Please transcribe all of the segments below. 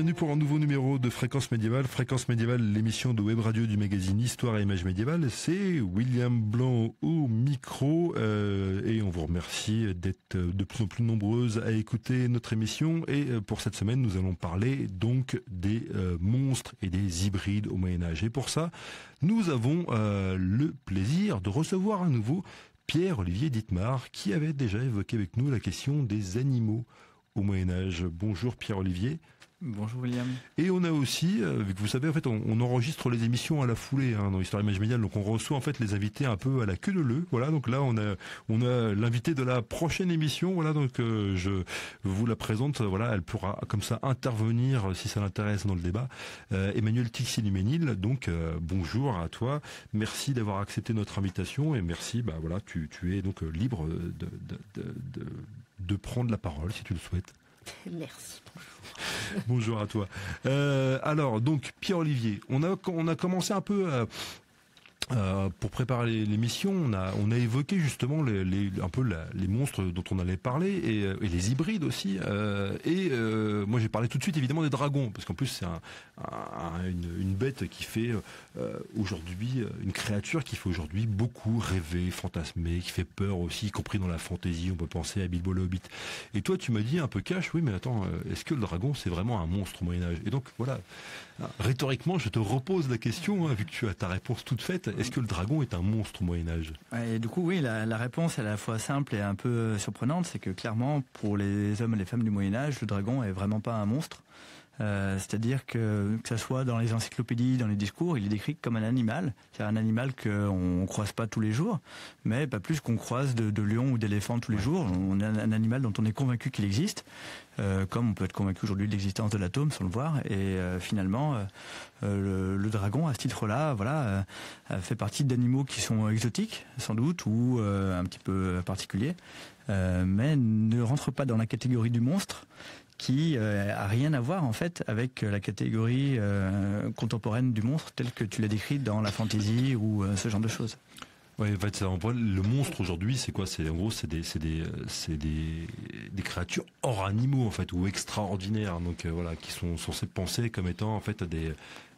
bienvenue pour un nouveau numéro de Fréquence Médiévale. Fréquence Médiévale, l'émission de web radio du magazine Histoire et Images Médiévales. C'est William Blanc au micro et on vous remercie d'être de plus en plus nombreuses à écouter notre émission. Et pour cette semaine, nous allons parler donc des monstres et des hybrides au Moyen-Âge. Et pour ça, nous avons le plaisir de recevoir à nouveau Pierre-Olivier Dittmar qui avait déjà évoqué avec nous la question des animaux au Moyen-Âge. Bonjour Pierre-Olivier. Bonjour William. Et on a aussi, vu que vous savez, en fait, on enregistre les émissions à la foulée dans Histoire et Images Médiévales, donc on reçoit en fait les invités un peu à la queue leu. Voilà, donc là on a l'invité de la prochaine émission. Voilà, donc je vous la présente. Voilà, elle pourra comme ça intervenir si ça l'intéresse dans le débat. Emmanuel Tixier-Luménil. Donc bonjour à toi. Merci d'avoir accepté notre invitation et merci. Bah voilà, tu es donc libre de prendre la parole si tu le souhaites. Merci. Bonjour à toi. Alors donc Pierre-Olivier, on a commencé un peu pour préparer l'émission, on a évoqué justement les monstres dont on allait parler et les hybrides aussi. Moi j'ai parlé tout de suite évidemment des dragons parce qu'en plus c'est une bête qui fait aujourd'hui une créature qui fait aujourd'hui beaucoup rêver, fantasmer, qui fait peur aussi, y compris dans la fantaisie. On peut penser à Bilbo le Hobbit. Et toi tu m'as dit un peu cash, oui mais attends, est-ce que le dragon c'est vraiment un monstre au Moyen-Âge? Et donc voilà, rhétoriquement je te repose la question, vu que tu as ta réponse toute faite. Est-ce que le dragon est un monstre au Moyen-Âge? Et du coup, oui, la réponse est à la fois simple et un peu surprenante. C'est que clairement, pour les hommes et les femmes du Moyen-Âge, le dragon est vraiment pas un monstre. C'est-à-dire que ça soit dans les encyclopédies, dans les discours, il est décrit comme un animal. C'est un animal qu'on croise pas tous les jours, mais pas plus qu'on croise de lions ou d'éléphants tous les jours. On a un animal dont on est convaincu qu'il existe, comme on peut être convaincu aujourd'hui de l'existence de l'atome sans le voir. Et finalement, le dragon, à ce titre-là, voilà, fait partie d'animaux qui sont exotiques, sans doute, ou un petit peu particuliers, mais ne rentre pas dans la catégorie du monstre, qui a rien à voir en fait avec la catégorie contemporaine du monstre telle que tu l'as décrite dans la fantasy ou ce genre de choses. Ouais, en fait, le monstre aujourd'hui, c'est quoi? C'est en gros, c'est des créatures hors animaux en fait ou extraordinaires, donc voilà, qui sont censées penser comme étant en fait des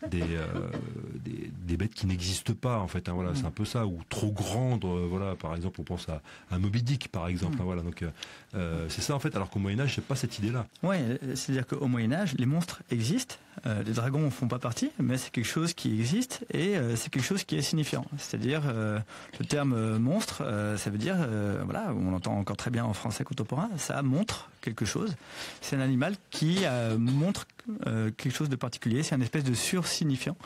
bêtes qui n'existent pas en fait. Voilà, c'est un peu ça, ou trop grandes. Voilà, par exemple, on pense à Moby Dick par exemple. Voilà, donc c'est ça en fait. Alors qu'au Moyen Âge, c'est pas cette idée-là. Ouais, c'est-à-dire qu'au Moyen Âge, les monstres existent. Les dragons en font pas partie, mais c'est quelque chose qui existe et c'est quelque chose qui est signifiant. C'est-à-dire le terme monstre, ça veut dire voilà, on l'entend encore très bien en français contemporain. Ça montre quelque chose. C'est un animal qui montre quelque chose de particulier. C'est une espèce de sursignifiant.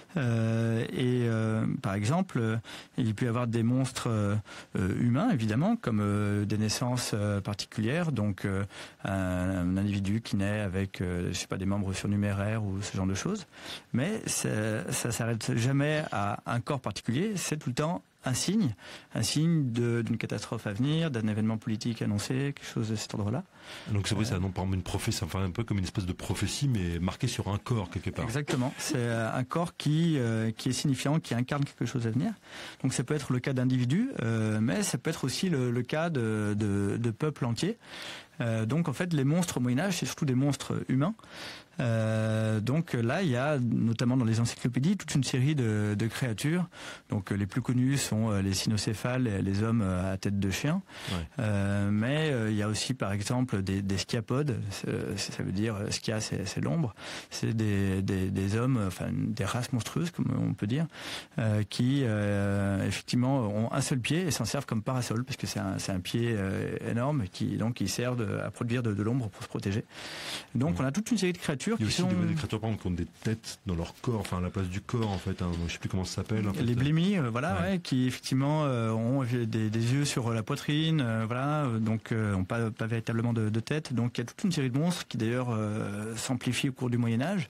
Par exemple, il peut y avoir des monstres humains, évidemment, comme des naissances particulières. Donc, un individu qui naît avec, je sais pas, des membres surnuméraires ou ce genre de choses. Mais ça s'arrête jamais à un corps particulier. C'est tout le temps un signe d'une catastrophe à venir, d'un événement politique annoncé, quelque chose de cet ordre-là. Donc c'est vrai, c'est par exemple une prophétie, enfin un peu comme une espèce de prophétie, mais marquée sur un corps quelque part. Exactement, c'est un corps qui est signifiant, qui incarne quelque chose à venir. Donc ça peut être le cas d'individus, mais ça peut être aussi le cas de peuples entiers. Donc en fait, les monstres au Moyen-Âge, c'est surtout des monstres humains. Donc là, il y a notamment dans les encyclopédies toute une série de créatures. Donc les plus connus sont les cynocéphales, les hommes à tête de chien. Ouais. Mais il y a aussi par exemple des sciapodes. Ça veut dire scia, c'est l'ombre. C'est des hommes, enfin des races monstrueuses comme on peut dire, qui effectivement ont un seul pied et s'en servent comme parasol parce que c'est un pied énorme qui servent à produire de l'ombre pour se protéger. Donc on a toute une série de créatures. Il y a aussi des créatures par exemple qui ont des têtes dans leur corps, enfin à la place du corps en fait. Je sais plus comment ça s'appelle. En fait. Les blémies, voilà, ouais, qui effectivement ont des yeux sur la poitrine, voilà, donc ont pas véritablement de tête. Donc il y a toute une série de monstres qui d'ailleurs s'amplifient au cours du Moyen Âge.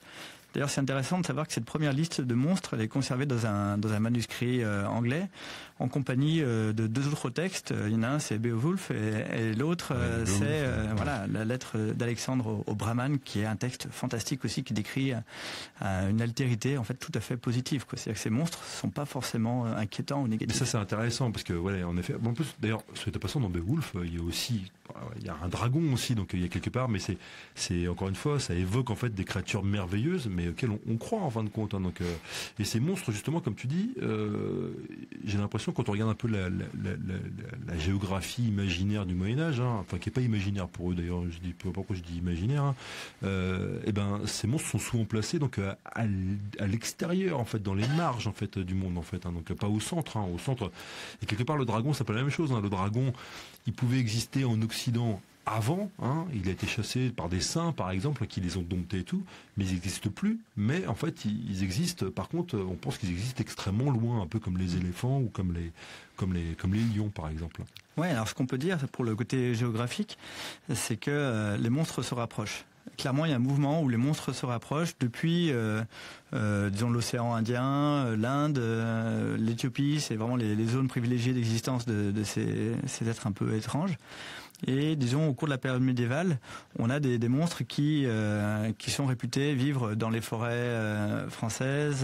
D'ailleurs, c'est intéressant de savoir que cette première liste de monstres, elle est conservée dans un manuscrit anglais, en compagnie de 2 autres textes. Il y en a un, c'est Beowulf, et l'autre, c'est la lettre d'Alexandre au Brahman, qui est un texte fantastique aussi, qui décrit une altérité en fait tout à fait positive, quoi. C'est-à-dire que ces monstres sont pas forcément inquiétants ou négatifs. Mais ça, c'est intéressant parce que, en effet, en plus, d'ailleurs, cette façon dans Beowulf, il y a un dragon aussi, donc il y a quelque part, mais c'est encore une fois, ça évoque en fait des créatures merveilleuses, mais auxquelles on croit en fin de compte. Hein, donc, et ces monstres, justement, comme tu dis, j'ai l'impression quand on regarde un peu la géographie imaginaire du Moyen Âge, hein, enfin qui est pas imaginaire pour eux d'ailleurs, je dis pourquoi je dis imaginaire. Hein, et ben, ces monstres sont souvent placés donc à l'extérieur en fait, dans les marges en fait du monde en fait, hein, donc pas au centre. Hein, au centre, et quelque part le dragon, c'est pas la même chose. Hein, le dragon, il pouvait exister en Occident avant, hein, il a été chassé par des saints par exemple qui les ont domptés et tout, mais ils n'existent plus. Mais en fait ils existent, par contre on pense qu'ils existent extrêmement loin, un peu comme les éléphants ou comme les lions par exemple. Ouais, alors ce qu'on peut dire pour le côté géographiique, c'est que les monstres se rapprochent. Clairement, il y a un mouvement où les monstres se rapprochent depuis, disons, l'océan Indien, l'Inde, l'Éthiopie. C'est vraiment les zones privilégiées d'existence de ces êtres un peu étranges. Et disons, au cours de la période médiévale, on a des monstres qui sont réputés vivre dans les forêts françaises.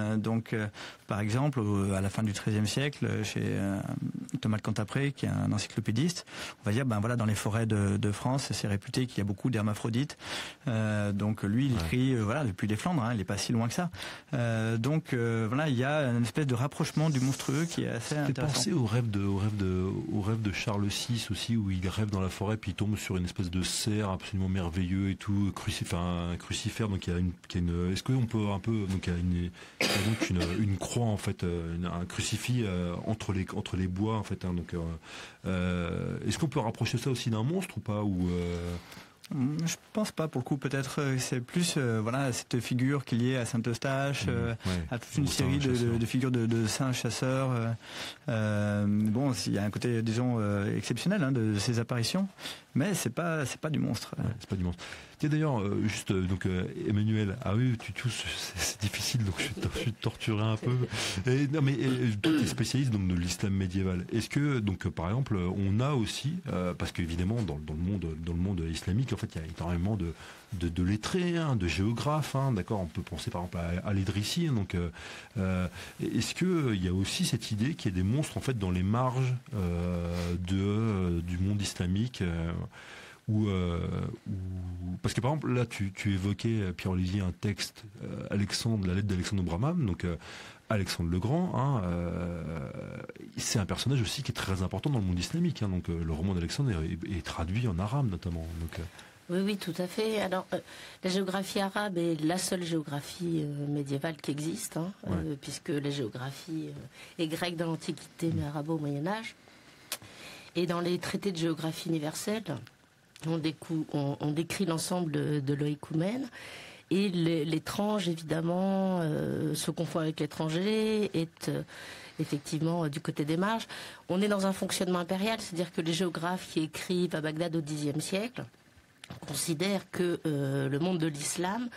Par exemple, à la fin du XIIIe siècle, chez Thomas de Cantapré, qui est un encyclopédiste, on va dire, dans les forêts de France, c'est réputé qu'il y a beaucoup d'hermaphrodites. Lui, il écrit, depuis les Flandres, hein, il n'est pas si loin que ça. Il y a une espèce de rapprochement du monstrueux qui est assez intéressant. Pensez au rêve de Charles VI aussi, où il rêve dans la forêt, puis il tombe sur une espèce de cerf absolument merveilleux et tout, un crucifère. Donc il y a une. Est-ce qu'on peut un peu, donc il y a une croix en fait, un crucifix entre les bois en fait. Hein, donc est-ce qu'on peut rapprocher ça aussi d'un monstre ou pas ou Je pense pas, pour le coup. Peut-être c'est plus cette figure qui est liée à Saint-Eustache, à toute une série de figures de saints chasseurs. Il y a un côté, disons, exceptionnel de ces apparitions, mais c'est pas du monstre. C'est pas du monstre. Tiens, d'ailleurs, juste Emmanuel, ah oui, c'est difficile, donc je suis torturé un peu. Non, mais tu es spécialiste donc de l'islam médiéval. Est-ce que donc par exemple, on a aussi, parce qu'évidemment dans le monde islamique, en fait, il y a énormément de lettrés, hein, de géographes, hein, d'accord. On peut penser par exemple à l'Idrissi. Hein, donc, est-ce que il y a aussi cette idée qu'il y a des monstres en fait dans les marges du monde islamique? Parce que par exemple là tu évoquais, Pierre-Olivier, un texte, la lettre d'Alexandre au Brahman, donc Alexandre le Grand, hein, c'est un personnage aussi qui est très important dans le monde islamique, hein, donc le roman d'Alexandre est traduit en arabe notamment, donc Oui, tout à fait. Alors, la géographie arabe est la seule géographie médiévale qui existe, hein, puisque la géographie est grecque dans l'Antiquité, mais arabe au Moyen-Âge. Et dans les traités de géographie universelle, on décrit l'ensemble de l'oïkoumène. Et l'étrange, évidemment, se confond avec l'étranger, est effectivement du côté des marges. On est dans un fonctionnement impérial, c'est-à-dire que les géographes qui écrivent à Bagdad au Xe siècle considèrent que le monde de l'islam,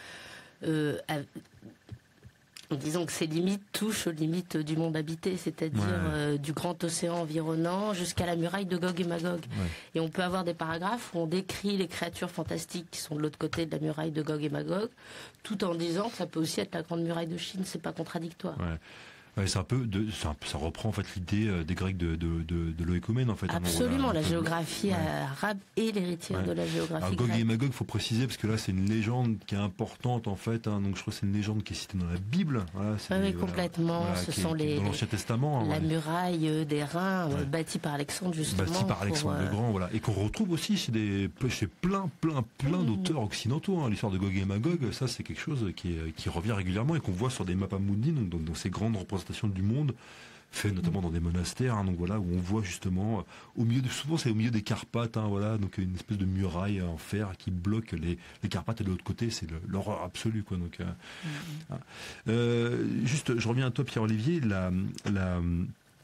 disons que ses limites touchent aux limites du monde habité, c'est-à-dire du grand océan environnant jusqu'à la muraille de Gog et Magog. Et on peut avoir des paragraphes où on décrit les créatures fantastiques qui sont de l'autre côté de la muraille de Gog et Magog, tout en disant que ça peut aussi être la grande muraille de Chine, c'est pas contradictoire. C'est un peu ça reprend en fait l'idée des Grecs de l'oïkoumène en fait. Absolument, la géographie arabe est l'héritière de la géographie grecque. Gog et Magog, faut préciser parce que là c'est une légende qui est importante en fait. Hein, donc je crois que c'est une légende qui est citée dans la Bible. Oui, complètement. Ce sont dans l'Ancien Testament. La muraille des Rhin bâtie par Alexandre justement. Bâtie par Alexandre le Grand, voilà, et qu'on retrouve aussi chez plein d'auteurs occidentaux. Hein. L'histoire de Gog et Magog, ça c'est quelque chose qui revient régulièrement et qu'on voit sur des mapas mundi, donc dans ces grandes représentations du monde, fait notamment dans des monastères, hein, donc voilà, où on voit justement souvent c'est au milieu des Carpates, hein, voilà, donc une espèce de muraille en fer qui bloque les Carpates, et de l'autre côté c'est l'horreur absolue, quoi. Donc juste, je reviens à toi, Pierre-Olivier,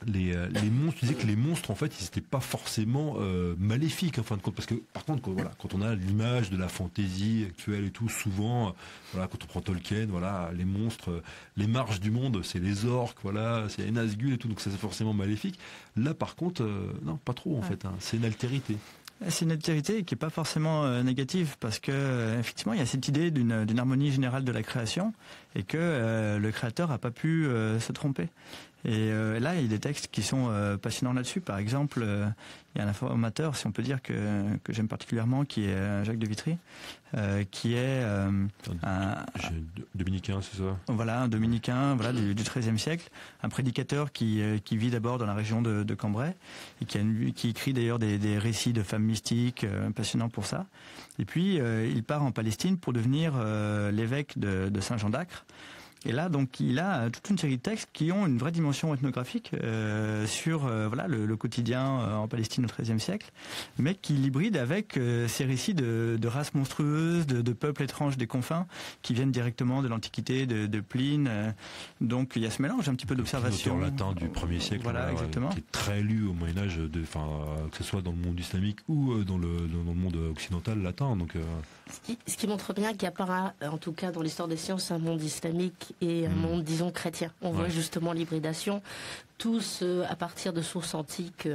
les monstres, tu disais que les monstres en fait ils n'étaient pas forcément maléfiques en fin de compte, parce que par contre quand on a l'image de la fantaisie actuelle et tout, souvent voilà, quand on prend Tolkien, voilà, les monstres, les marges du monde, c'est les orques, voilà, c'est les Nazgûl et tout, donc ça c'est forcément maléfique. Là par contre non, pas trop en fait, hein, c'est une altérité. C'est une altérité qui n'est pas forcément négative, parce que effectivement il y a cette idée d'une harmonie générale de la création, et que le créateur n'a pas pu se tromper. Et là, il y a des textes qui sont passionnants là-dessus. Par exemple, il y a un informateur, si on peut dire, que j'aime particulièrement, qui est Jacques de Vitry, qui est un dominicain, c'est ça? Voilà, un dominicain, voilà, du XIIIe siècle, un prédicateur qui vit d'abord dans la région de Cambrai, et qui écrit d'ailleurs des récits de femmes mystiques passionnants pour ça. Et puis, il part en Palestine pour devenir l'évêque de Saint-Jean d'Acre. Et là, donc, il a toute une série de textes qui ont une vraie dimension ethnographique sur voilà le quotidien en Palestine au XIIIe siècle, mais qui l'hybride avec ces récits de races monstrueuses, de peuples étranges des confins, qui viennent directement de l'Antiquité, de Pline. Donc, il y a ce mélange un petit peu d'observation. L'auteur latin du 1er siècle, voilà, exactement. Qui est très lu au Moyen-Âge, que ce soit dans le monde islamique ou dans le monde occidental latin. Donc, ce qui montre bien qu'il n'y a pas, en tout cas dans l'histoire des sciences, un monde islamique et un monde, disons, chrétien. On voit justement l'hybridation, tous à partir de sources antiques,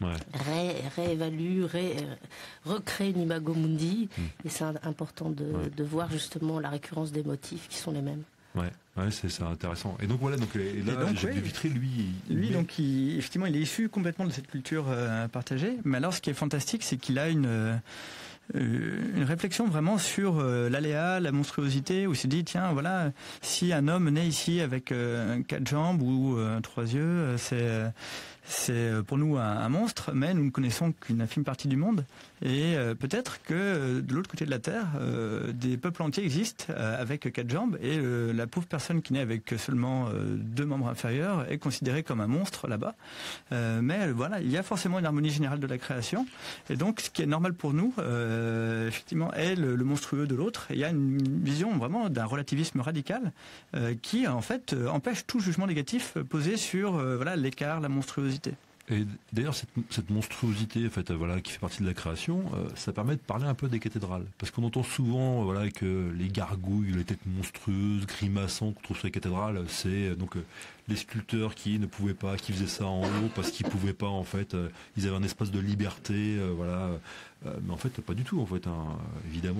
réévaluent, recréent une imago mundi, et c'est important de voir justement la récurrence des motifs qui sont les mêmes. Ouais, c'est intéressant. Et donc voilà, Jacques de Vitry, lui, donc effectivement, il est issu complètement de cette culture partagée. Mais alors, ce qui est fantastique, c'est qu'il a une réflexion vraiment sur l'aléa, la monstruosité, où il se dit, tiens, voilà, si un homme naît ici avec 4 jambes ou 3 yeux, c'est pour nous un monstre, mais nous ne connaissons qu'une infime partie du monde. Et peut-être que de l'autre côté de la Terre, des peuples entiers existent avec 4 jambes, et la pauvre personne qui naît avec seulement 2 membres inférieurs est considérée comme un monstre là-bas. Mais voilà, il y a forcément une harmonie générale de la création. Et donc, ce qui est normal pour nous, effectivement, est le monstrueux de l'autre. Il y a une vision vraiment d'un relativisme radical qui, en fait, empêche tout jugement négatif posé sur voilà, l'écart, la monstruosité. Et d'ailleurs, cette monstruosité, en fait, voilà, qui fait partie de la création, ça permet de parler un peu des cathédrales. Parce qu'on entend souvent, voilà, que les gargouilles, les têtes monstrueuses, grimaçant qu'on trouve sur les cathédrales, c'est donc les sculpteurs qui ne pouvaient pas, qui faisaient ça en haut parce qu'ils pouvaient pas, en fait, ils avaient un espace de liberté, voilà. Mais en fait, pas du tout, en fait, évidemment.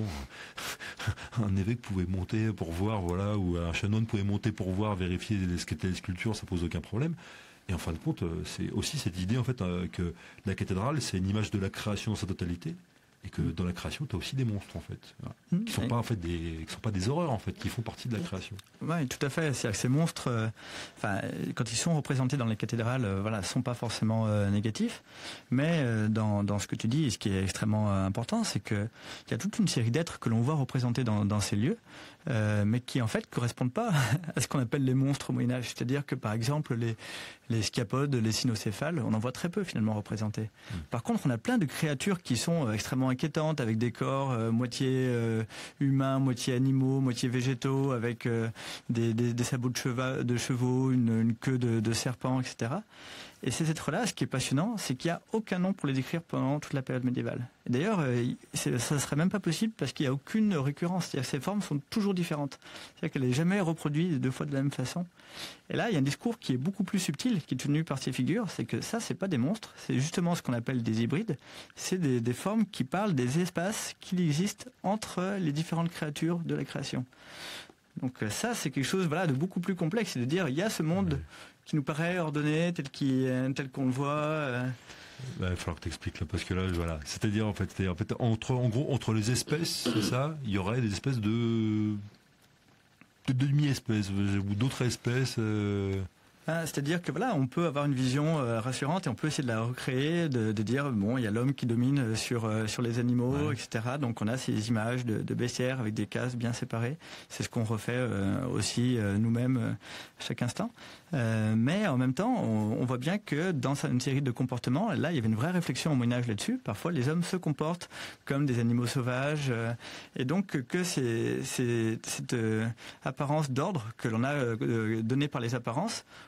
Un évêque pouvait monter pour voir, voilà, ou un chanoine pouvait monter pour voir, vérifier ce qu'étaient les sculptures, ça pose aucun problème. Et en fin de compte, c'est aussi cette idée en fait que la cathédrale, c'est une image de la création dans sa totalité, et que dans la création, tu as aussi des monstres en fait, voilà, qui sont pas en fait qui sont pas des horreurs en fait, qui font partie de la création. Oui, tout à fait. C'est-à-dire que ces monstres, quand ils sont représentés dans les cathédrales, voilà, sont pas forcément négatifs, mais dans ce que tu dis, et ce qui est extrêmement important, c'est que il y a toute une série d'êtres que l'on voit représentés dans ces lieux, mais qui en fait correspondent pas à ce qu'on appelle les monstres au Moyen-Âge. C'est-à-dire que par exemple les scapodes, les cynocéphales, on en voit très peu finalement représentés. Par contre, on a plein de créatures qui sont extrêmement inquiétantes, avec des corps moitié humains, moitié animaux, moitié végétaux, avec des sabots de chevaux, une queue de serpent, etc. Et ces êtres-là, ce qui est passionnant, c'est qu'il n'y a aucun nom pour les décrire pendant toute la période médiévale. Et d'ailleurs, ça ne serait même pas possible parce qu'il n'y a aucune récurrence. C'est-à-dire que ces formes sont toujours différentes. C'est-à-dire qu'elle n'est jamais reproduite 2 fois de la même façon. Et là, il y a un discours qui est beaucoup plus subtil, qui est tenu par ces figures, c'est que ça, c'est pas des monstres, c'est justement ce qu'on appelle des hybrides. C'est des formes qui parlent des espaces qui existent entre les différentes créatures de la création. Donc ça, c'est quelque chose de beaucoup plus complexe, c'est de dire, il y a ce monde qui nous paraît ordonné, tel qu'on le voit. Il va falloir que tu expliques là, parce que là, voilà. C'est-à-dire, en fait, entre les espèces, c'est ça, il y aurait des espèces de demi-espèces, ou d'autres espèces. C'est-à-dire que voilà, on peut avoir une vision rassurante et on peut essayer de la recréer, de dire bon, il y a l'homme qui domine sur les animaux, etc. Donc on a ces images de bestiaires avec des cases bien séparées. C'est ce qu'on refait aussi nous-mêmes à chaque instant. Mais en même temps, on voit bien que dans une série de comportements, là, il y avait une vraie réflexion au Moyen-Âge là-dessus. Parfois, les hommes se comportent comme des animaux sauvages, et donc que cette apparence d'ordre que l'on a donnée par les apparences,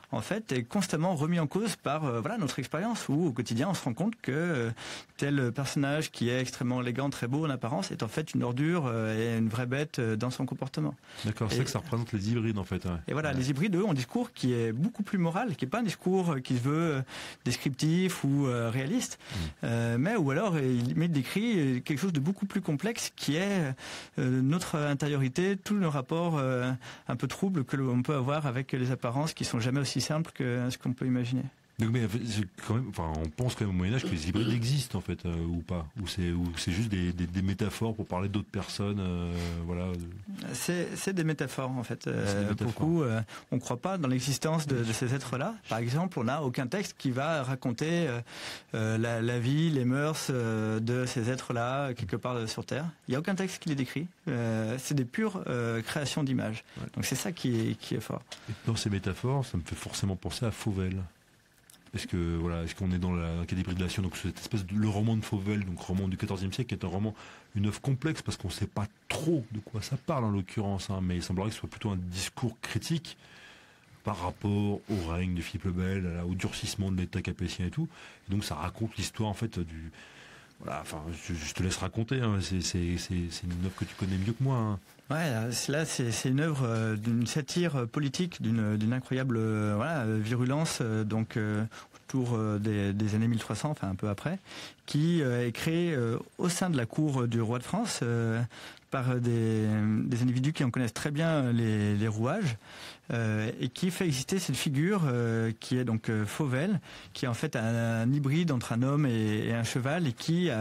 en fait, est constamment remis en cause par notre expérience, où au quotidien, on se rend compte que tel personnage qui est extrêmement élégant, très beau en apparence, est en fait une ordure et une vraie bête dans son comportement. D'accord, c'est ça que ça représente les hybrides en fait. Ouais. Et voilà, les hybrides, eux, ont un discours qui est beaucoup plus moral, qui n'est pas un discours qui se veut descriptif ou réaliste, mais ou alors il décrit quelque chose de beaucoup plus complexe qui est notre intériorité, tous nos rapports un peu troubles que l'on peut avoir avec les apparences qui sont jamais aussi simples que ce qu'on peut imaginer. Donc, mais quand même, on pense quand même au Moyen-Âge que les hybrides existent en fait, ou pas, ou c'est juste des métaphores pour parler d'autres personnes, voilà. C'est des métaphores en fait. Beaucoup, on ne croit pas dans l'existence de ces êtres-là. Par exemple, on n'a aucun texte qui va raconter la vie, les mœurs de ces êtres-là quelque part sur Terre. Il n'y a aucun texte qui les décrit. C'est des pures créations d'images. Ouais. Donc c'est ça qui est fort. Et dans ces métaphores, ça me fait forcément penser à Fauvel. Est-ce qu'on est dans la hybridation, donc cette espèce de le roman de Fauvel, donc roman du XIVe siècle, qui est un roman, une œuvre complexe parce qu'on ne sait pas trop de quoi ça parle en l'occurrence, mais il semblerait que ce soit plutôt un discours critique par rapport au règne de Philippe le Bel, au durcissement de l'État capétien et tout. Et donc ça raconte l'histoire en fait du. Voilà, enfin, je te laisse raconter. Hein, c'est une œuvre que tu connais mieux que moi. Hein. Ouais, là c'est une œuvre d'une satire politique, d'une incroyable virulence, donc autour des années 1300, enfin un peu après, qui est créée au sein de la cour du roi de France par des individus qui en connaissent très bien les rouages et qui fait exister cette figure qui est donc Fauvel, qui est en fait un hybride entre un homme et un cheval et qui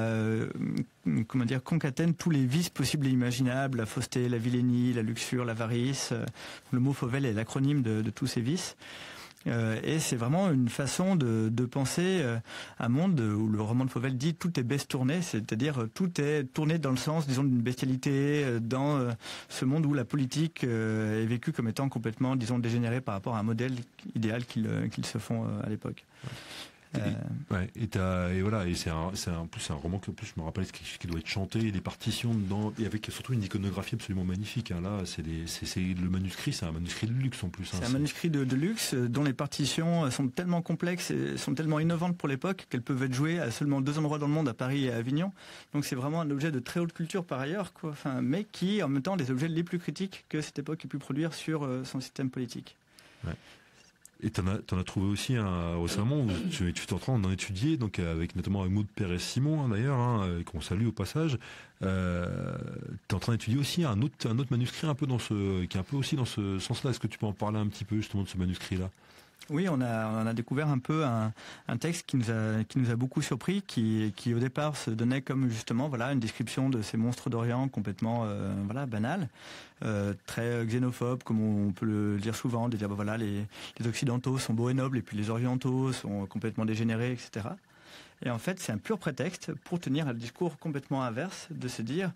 concatène tous les vices possibles et imaginables, la fausseté, la vilainie, la luxure, l'avarice. Le mot Fauvel est l'acronyme de tous ces vices. Et c'est vraiment une façon de penser un monde où le roman de Fauvel dit tout est bestourné, c'est-à-dire tout est tourné dans le sens, disons, d'une bestialité, dans ce monde où la politique est vécue comme étant complètement, disons, dégénérée par rapport à un modèle idéal qu'ils se font à l'époque. Et voilà, et c'est un roman que en plus je me rappelle qui doit être chanté, et des partitions dedans, et avec surtout une iconographie absolument magnifique. Hein. Là, le manuscrit, c'est un manuscrit de luxe en plus. Hein. C'est un manuscrit de luxe dont les partitions sont tellement complexes et sont tellement innovantes pour l'époque qu'elles peuvent être jouées à seulement 2 endroits dans le monde, à Paris et à Avignon. Donc c'est vraiment un objet de très haute culture par ailleurs, quoi. Enfin, mais qui en même temps des objets les plus critiques que cette époque ait pu produire sur son système politique. Ouais. Et t'en as trouvé aussi récemment où tu es en train d'en étudier, donc avec notamment Maud Pérez-Simon d'ailleurs, qu'on salue au passage. Tu es en train d'étudier aussi un autre manuscrit un peu qui est un peu aussi dans ce sens-là. Est-ce que tu peux en parler un petit peu justement de ce manuscrit-là ? Oui, on a découvert un peu un texte qui nous a beaucoup surpris, qui au départ se donnait comme justement une description de ces monstres d'Orient complètement banal, très xénophobe, comme on peut le dire souvent, de dire les Occidentaux sont beaux et nobles et puis les Orientaux sont complètement dégénérés, etc. Et en fait, c'est un pur prétexte pour tenir un discours complètement inverse, de se dire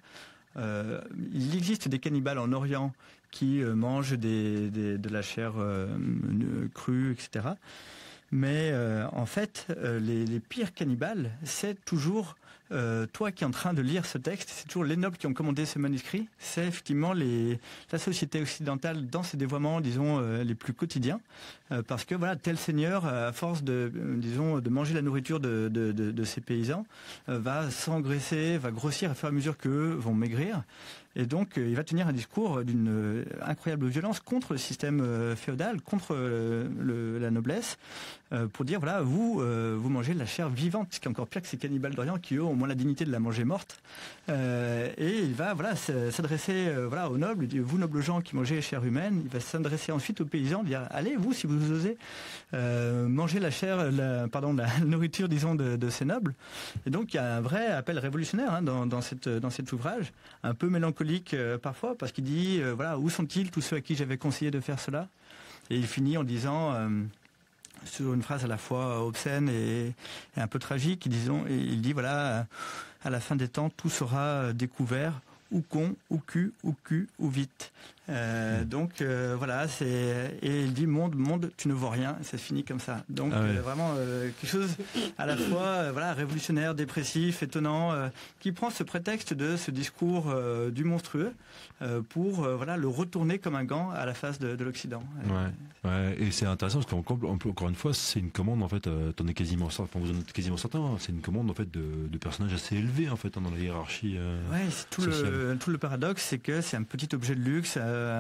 il existe des cannibales en Orient qui mangent de la chair crue, etc. Mais en fait, les pires cannibales, c'est toujours toi qui es en train de lire ce texte, c'est toujours les nobles qui ont commandé ce manuscrit, c'est effectivement la société occidentale dans ses dévoiements, disons, les plus quotidiens, parce que tel seigneur, à force de manger la nourriture de ses paysans, va s'engraisser, va grossir à fur et à mesure qu'eux vont maigrir. Et donc, il va tenir un discours d'une incroyable violence contre le système féodal, contre la noblesse, pour dire, vous mangez de la chair vivante, ce qui est encore pire que ces cannibales d'Orient qui, eux, ont moins la dignité de la manger morte. Et il va s'adresser aux nobles, il dit, vous, nobles gens qui mangez chair humaine, il va s'adresser ensuite aux paysans, dire, allez, vous, si vous osez, manger la nourriture, disons, de ces nobles. Et donc, il y a un vrai appel révolutionnaire dans cet ouvrage, un peu mélancolique parfois, parce qu'il dit où sont-ils tous ceux à qui j'avais conseillé de faire cela, et il finit en disant sur une phrase à la fois obscène et un peu tragique, il dit à la fin des temps tout sera découvert, ou con, ou cul, ou vite. Donc voilà, et il dit monde, tu ne vois rien, et ça se finit comme ça. Donc vraiment quelque chose à la fois révolutionnaire, dépressif, étonnant, qui prend ce prétexte de ce discours du monstrueux pour le retourner comme un gant à la face de l'Occident. Ouais, et c'est intéressant parce qu'encore une fois, c'est une commande en fait. T'en es quasiment certain, vous en êtes quasiment certain. Hein, c'est une commande en fait de personnages assez élevés en fait dans la hiérarchie. C'est tout le paradoxe, c'est que c'est un petit objet de luxe.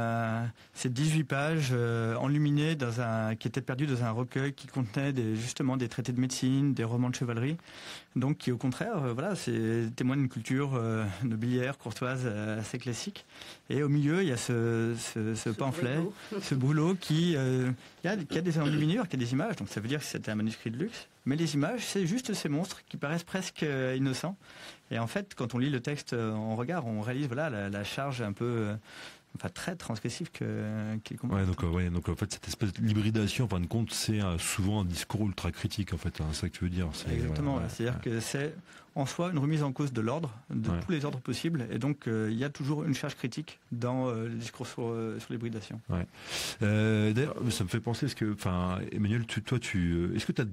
C'est 18 pages enluminées qui étaient perdues dans un recueil qui contenait justement des traités de médecine, des romans de chevalerie, donc qui au contraire témoigne d'une culture nobiliaire, courtoise assez classique. Et au milieu il y a ce pamphlet, ce brûlot qui a des enluminures, qui a des images, donc ça veut dire que c'était un manuscrit de luxe. Mais les images, c'est juste ces monstres qui paraissent presque innocents. Et en fait, quand on lit le texte en regard, on réalise la charge un peu très transgressif qu'il comporte. Donc en fait cette espèce d'hybridation, en fin de compte, c'est souvent un discours ultra critique en fait, c'est ça que tu veux dire. Exactement, c'est-à-dire que c'est en soi une remise en cause de l'ordre, de tous les ordres possibles, et donc il y a toujours une charge critique dans le discours sur l'hybridation. D'ailleurs, ça me fait penser, Emmanuel, est-ce que tu as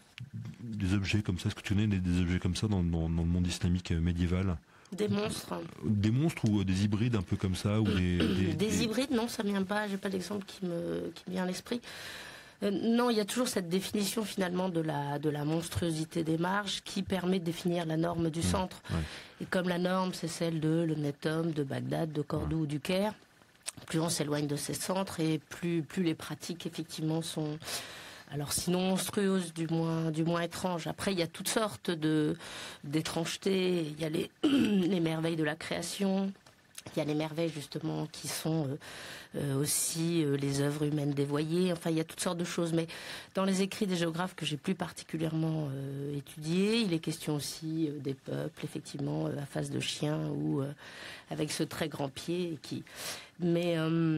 des objets comme ça, est-ce que tu connais des objets comme ça dans le monde islamique médiéval? Des monstres. Des monstres ou des hybrides un peu comme ça ou des hybrides, non, ça ne vient pas, j'ai pas d'exemple qui me vient à l'esprit. Non, il y a toujours cette définition finalement de la monstruosité des marges qui permet de définir la norme du centre. Et comme la norme, c'est celle de Netom, de Bagdad, de Cordoue ou du Caire, plus on s'éloigne de ces centres et plus les pratiques effectivement sont... Alors sinon monstrueuse, du moins étrange. Après, il y a toutes sortes d'étrangetés. Il y a les merveilles de la création. Il y a les merveilles justement qui sont aussi les œuvres humaines dévoyées. Enfin, il y a toutes sortes de choses. Mais dans les écrits des géographes que j'ai plus particulièrement étudiés, il est question aussi des peuples, effectivement, à face de chiens ou avec ce très grand pied. Mais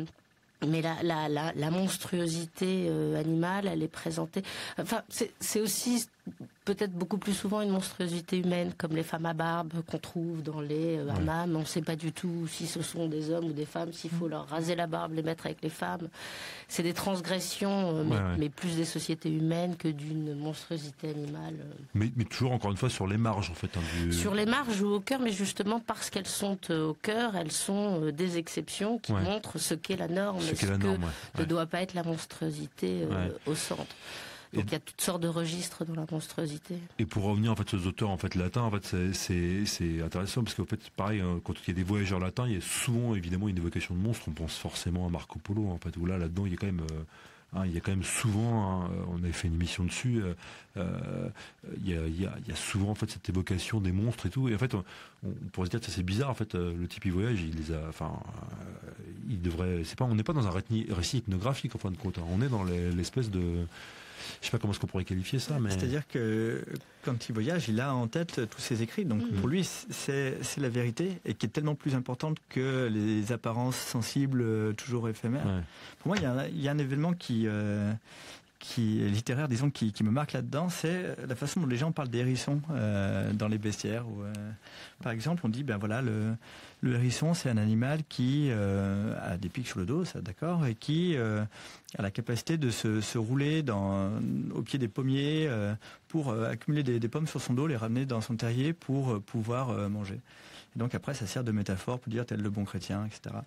la monstruosité animale, elle est présentée... Enfin, c'est aussi peut-être beaucoup plus souvent une monstruosité humaine, comme les femmes à barbe qu'on trouve dans les hammams. On ne sait pas du tout si ce sont des hommes ou des femmes, s'il faut leur raser la barbe, les mettre avec les femmes. C'est des transgressions, mais plus des sociétés humaines que d'une monstruosité animale. Mais toujours, encore une fois, sur les marges, en fait. Sur les marges ou au cœur, mais justement parce qu'elles sont au cœur, elles sont des exceptions qui montrent ce qu'est la norme, ne doit pas être la monstruosité au centre. Donc il y a toutes sortes de registres dans la monstruosité. Et pour revenir en fait aux auteurs en fait latins, en fait c'est intéressant parce qu'en fait pareil, quand il y a des voyageurs latins, il y a souvent évidemment une évocation de monstres. On pense forcément à Marco Polo en fait, où là-dedans il y a quand même souvent, on avait fait une émission dessus, il y a souvent en fait cette évocation des monstres et tout. Et en fait, on pourrait se dire que c'est bizarre. En fait, le type il voyage, il devrait. On n'est pas dans un récit ethnographique en fin de compte. On est dans l'espèce de. Je sais pas comment est-ce qu'on pourrait qualifier ça, mais... C'est-à-dire que quand il voyage, il a en tête tous ses écrits. Donc pour lui, c'est la vérité et qui est tellement plus importante que les apparences sensibles toujours éphémères. Pour moi, il y a un événement qui est littéraire, disons, qui me marque là-dedans, c'est la façon dont les gens parlent des hérissons dans les bestiaires. Par exemple, on dit, le hérisson, c'est un animal qui a des pics sur le dos, ça, d'accord, et qui a la capacité de se rouler au pied des pommiers pour accumuler des pommes sur son dos, les ramener dans son terrier pour pouvoir manger. Et donc après, ça sert de métaphore pour dire tel le bon chrétien, etc.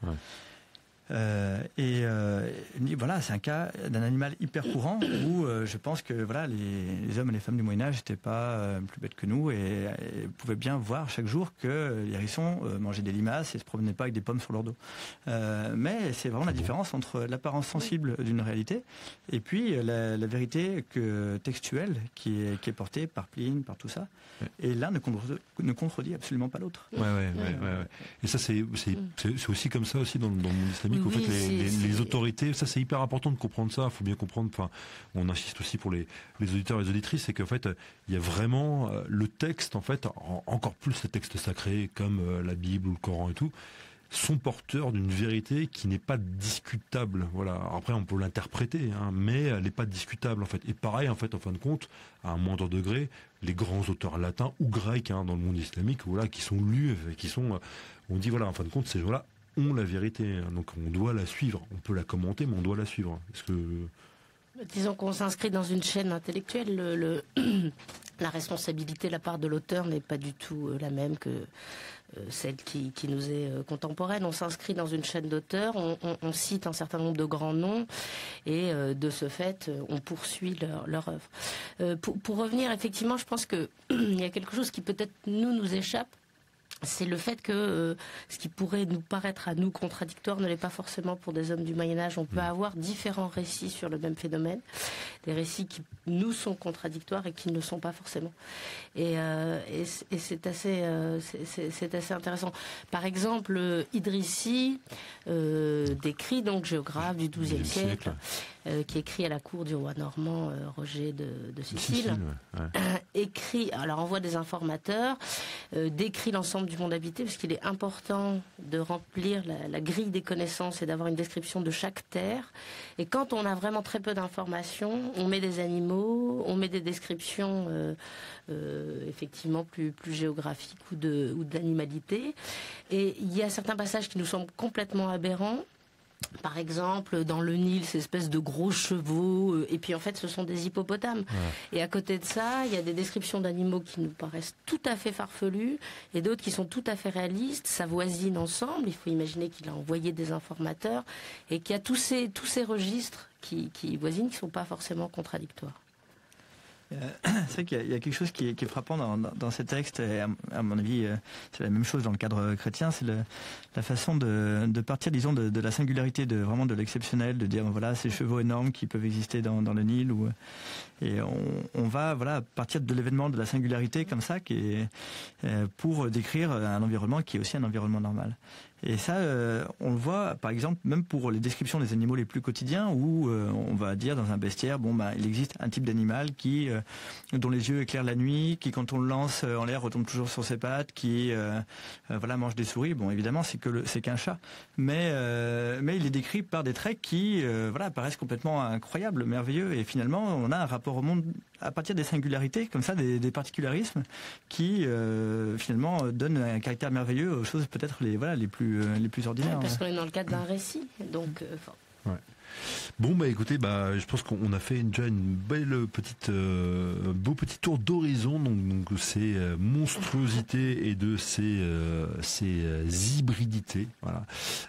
C'est un cas d'un animal hyper courant où je pense que les hommes et les femmes du Moyen-Âge n'étaient pas plus bêtes que nous et pouvaient bien voir chaque jour que les hérissons mangeaient des limaces et se promenaient pas avec des pommes sur leur dos. Mais c'est vraiment la différence entre l'apparence sensible d'une réalité et puis la vérité textuelle qui est portée par Pline, par tout ça. Et l'un ne contredit absolument pas l'autre. Et ça, c'est aussi comme ça aussi dans le monde islamique. En fait, les autorités, ça c'est hyper important de comprendre ça. Il faut bien comprendre. Enfin, on insiste aussi pour les auditeurs et les auditrices, c'est qu'en fait, il y a vraiment le texte, en fait, encore plus les textes sacrés comme la Bible ou le Coran et tout, sont porteurs d'une vérité qui n'est pas discutable. Voilà. Après, on peut l'interpréter, mais elle n'est pas discutable en fait. Et pareil, en fait, en fin de compte, à un moindre degré, les grands auteurs latins ou grecs dans le monde islamique, qui sont lus, qui sont, on dit en fin de compte, ces gens-là ont la vérité. Donc on doit la suivre. On peut la commenter, mais on doit la suivre. Est-ce que... Disons qu'on s'inscrit dans une chaîne intellectuelle. La responsabilité de la part de l'auteur n'est pas du tout la même que celle qui nous est contemporaine. On s'inscrit dans une chaîne d'auteurs, on cite un certain nombre de grands noms et de ce fait, on poursuit leur œuvre. Pour revenir, effectivement, je pense qu'il y a quelque chose qui peut-être nous échappe. C'est le fait que ce qui pourrait nous paraître à nous contradictoire ne l'est pas forcément pour des hommes du Moyen-Âge. On peut avoir différents récits sur le même phénomène, des récits qui nous sont contradictoires et qui ne le sont pas forcément. Et c'est assez intéressant. Par exemple, Idrissi décrit, donc géographe du XIIe siècle, qui écrit à la cour du roi normand Roger de Sicile, écrit, alors envoie des informateurs, décrit l'ensemble du monde habité, parce qu'il est important de remplir la grille des connaissances et d'avoir une description de chaque terre. Et quand on a vraiment très peu d'informations, on met des animaux, on met des descriptions effectivement plus géographiques ou de l'animalité. Et il y a certains passages qui nous semblent complètement aberrants. Par exemple, dans le Nil, ces espèces de gros chevaux, et puis en fait, ce sont des hippopotames. Ouais. Et à côté de ça, il y a des descriptions d'animaux qui nous paraissent tout à fait farfelues, et d'autres qui sont tout à fait réalistes. Ça voisine ensemble. Il faut imaginer qu'il a envoyé des informateurs, et qu'il y a tous ces registres qui voisinent, qui ne sont pas forcément contradictoires. C'est vrai qu'il y a quelque chose qui est frappant dans ces textes, et à mon avis, c'est la même chose dans le cadre chrétien, c'est la façon de partir, disons, de la singularité, vraiment de l'exceptionnel, de dire, voilà, ces chevaux énormes qui peuvent exister dans le Nil, et on va, voilà, partir de l'événement, de la singularité, comme ça, pour décrire un environnement qui est aussi un environnement normal. Et ça, on le voit, par exemple, même pour les descriptions des animaux les plus quotidiens, où on va dire dans un bestiaire, il existe un type d'animal dont les yeux éclairent la nuit, qui, quand on le lance en l'air, retombe toujours sur ses pattes, qui mange des souris. Bon, évidemment, c'est qu'un chat, mais il est décrit par des traits qui paraissent complètement incroyables, merveilleux. Et finalement, on a un rapport au monde à partir des singularités, comme ça, des particularismes, qui finalement donnent un caractère merveilleux aux choses peut-être les plus ordinaires. Parce qu'on est dans le cadre d'un récit, donc. Ouais. Bon écoutez, je pense qu'on a fait déjà une belle beau petit tour d'horizon donc ces monstruosités et de ces hybridités. Voilà.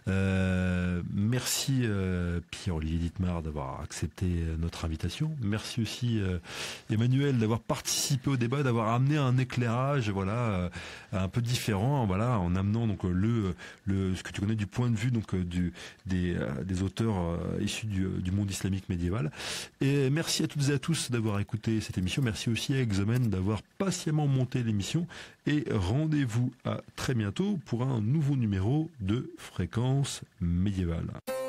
Merci Pierre-Olivier Dittmar d'avoir accepté notre invitation. Merci aussi Emmanuel d'avoir participé au débat, d'avoir amené un éclairage un peu différent, en amenant donc ce que tu connais du point de vue donc des auteurs issus du monde islamique médiéval. Et merci à toutes et à tous d'avoir écouté cette émission. Merci aussi à Exomen d'avoir patiemment monté l'émission. Et rendez-vous à très bientôt pour un nouveau numéro de Fréquence médiévale.